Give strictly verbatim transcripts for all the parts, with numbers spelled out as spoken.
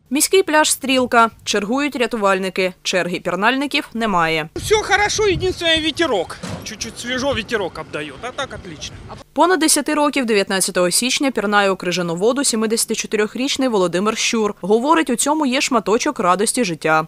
Міський пляж «Стрілка». Чергують рятувальники. Черги пірнальників немає. Все хорошо, єдине ветерок. Чуть-чуть свіжо ветерок обдає, а так отлично. Понад десять років дев'ятнадцятого січня пірнає у крижану воду сімдесятичотирирічний Володимир Щур. Говорить, у цьому є шматочок радості життя.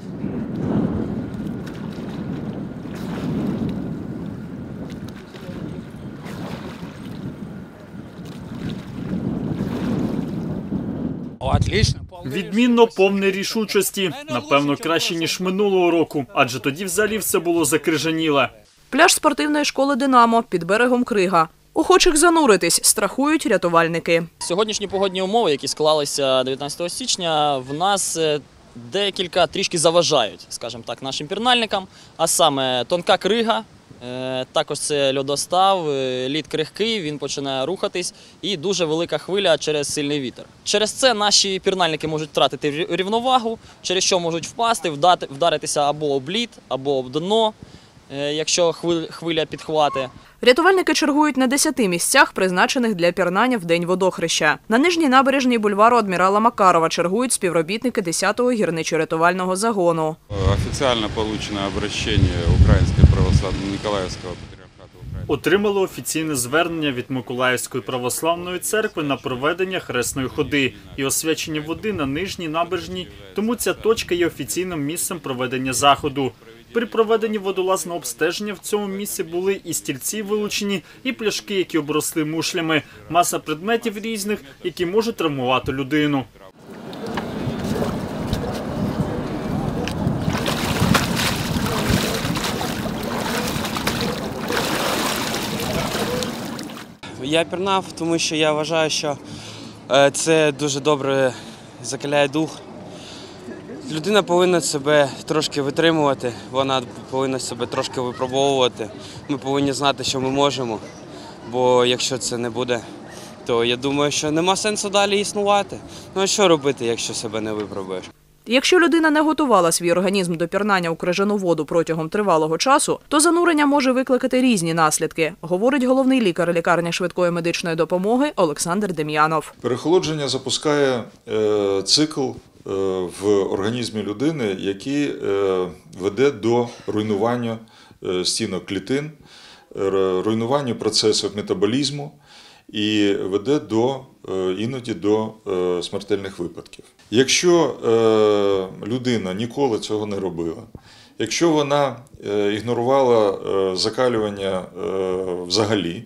Відмінно, повне рішучості. Напевно, краще, ніж минулого року, адже тоді взагалі все було закрижаніле. Пляж спортивної школи «Динамо» під берегом Крига. Охочих зануритись страхують рятувальники. Сьогоднішні погодні умови, які склалися дев'ятнадцятого січня, в нас декілька трішки заважають, скажімо так, нашим пірнальникам. А саме тонка крига, також це льодостав, лід крихкий, він починає рухатись і дуже велика хвиля через сильний вітер. Через це наші пірнальники можуть втратити рівновагу, через що можуть впасти, вдаритися або об лід, або об дно, якщо хвиля підхвати. Рятувальники чергують на десяти місцях, призначених для пірнання в день водохреща. На нижній набережній бульвару адмірала Макарова чергують співробітники десятого гірничо-рятувального загону. Офіційно отримано обращення Української православної Миколаївського патріархату України. Отримали офіційне звернення від Миколаївської православної церкви на проведення хресної ходи і освячення води на нижній набережній, тому ця точка є офіційним місцем проведення заходу. При проведенні водолазного обстеження в цьому місці були і стільці вилучені, і пляшки, які обросли мушлями, маса предметів різних, які можуть травмувати людину. Я пірнав, тому що я вважаю, що це дуже добре закаляє дух. Людина повинна себе трошки витримувати, вона повинна себе трошки випробовувати. Ми повинні знати, що ми можемо, бо якщо це не буде, то я думаю, що нема сенсу далі існувати. Ну а що робити, якщо себе не випробуєш? Якщо людина не готувала свій організм до пірнання у крижану воду протягом тривалого часу, то занурення може викликати різні наслідки, говорить головний лікар лікарні швидкої медичної допомоги Олександр Дем'янов. Переохолодження запускає е, цикл в організмі людини, який веде до руйнування стінок клітин, руйнування процесів метаболізму і веде до, іноді до смертельних випадків. Якщо людина ніколи цього не робила, якщо вона ігнорувала закалювання взагалі,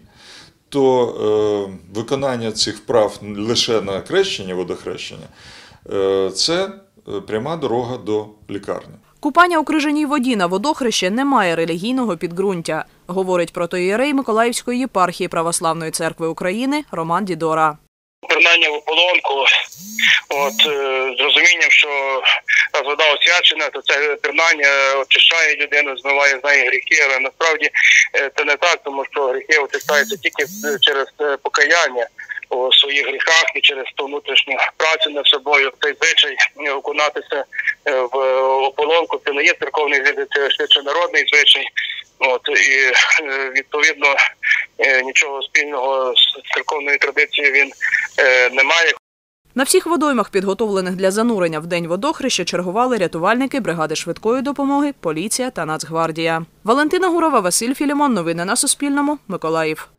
то виконання цих вправ лише на хрещення, водохрещення – це пряма дорога до лікарні. Купання у крижаній воді на водохрещі не має релігійного підґрунтя, говорить протоієрей Миколаївської єпархії Православної церкви України Роман Дідора. Пірнання в ополонку, от, з розумінням, що раз вода освячена, то це пірнання очищає людину, змиває з неї гріхи, але насправді це не так, тому що гріхи очищаються тільки через покаяння у своїх гріхах і через ту внутрішню працю над собою. Цей звичай окунатися в ополонку, це не є церковний звичай, це швидше народний звичай. От, і відповідно нічого спільного з церковною традицією він не має. На всіх водоймах, підготовлених для занурення в день водохреща, чергували рятувальники, бригади швидкої допомоги, поліція та Нацгвардія. Валентина Гурова, Василь Філімон. Новини на Суспільному. Миколаїв.